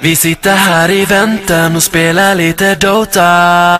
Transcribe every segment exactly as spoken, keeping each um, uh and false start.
Vi sitter här i väntan och spelar lite Dota.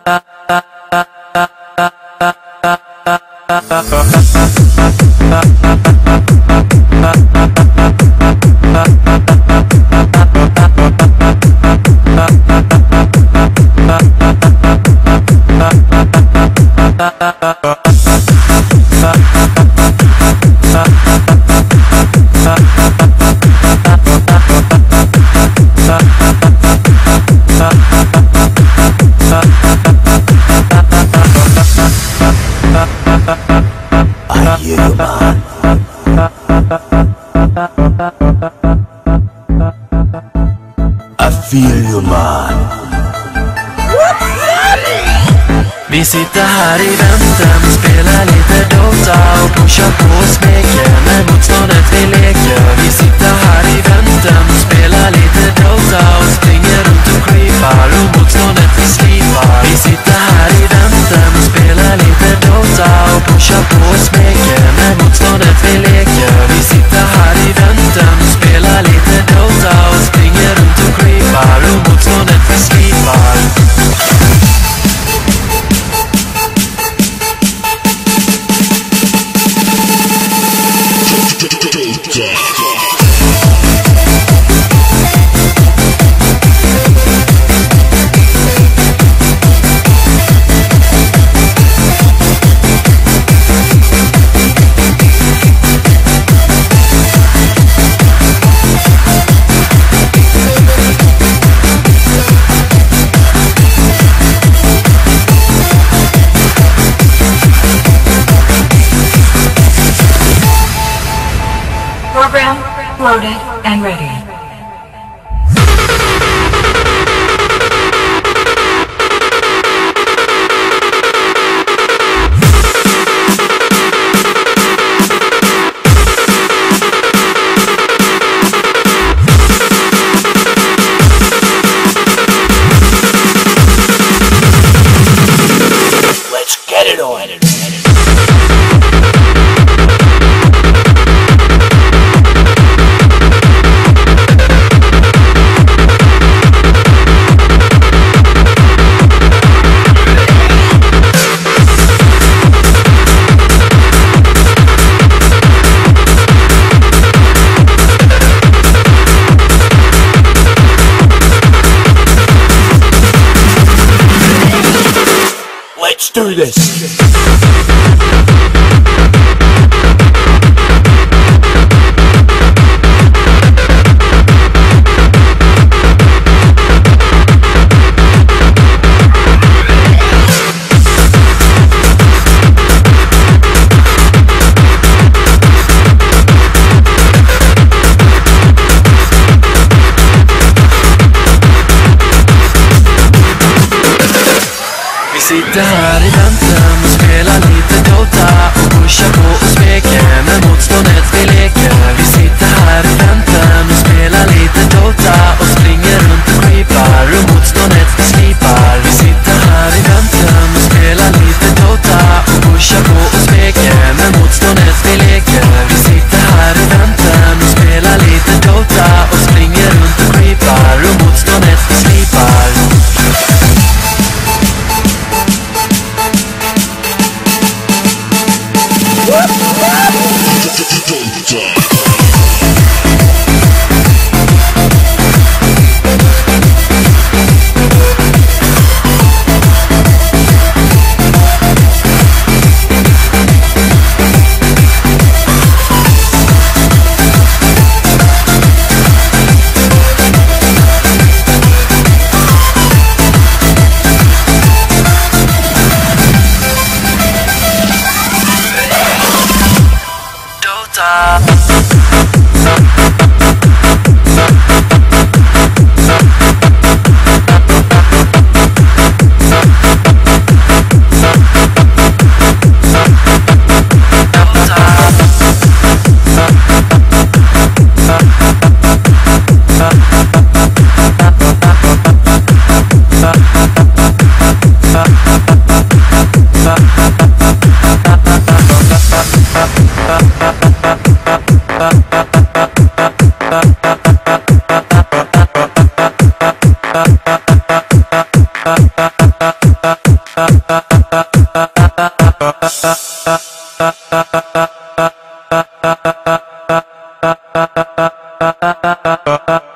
I hear you, man. I feel you, man. Vi sitter här i väntan och spelar lite Dota och pushar på och smeker när motståndet vi leker. Vi sitter här i väntan och spelar lite Dota och springer runt och creepar och motståndet vi slipar. Vi sitter här i väntan och spelar lite Dota och pushar på och smeker när motståndet vi leker. Vi sitter här i väntan och spelar lite Dota och springer runt och creepar och motståndet vi slipar. Program loaded and ready. Let's get it on. Let's do this. Sitter här i väntan och spelar lite Dota och pushar på och smeker när motståndet vi leker. Vi sitter här i väntan och spelar lite Dota och springer runt och creepar och motståndet vi slipar. Vi sitter här i väntan och spelar lite Dota och pushar på och smeker när motståndet vi leker. Vi sitter här i väntan och spelar lite Dota och springer runt och creepar och motståndet vi slipar. Uh,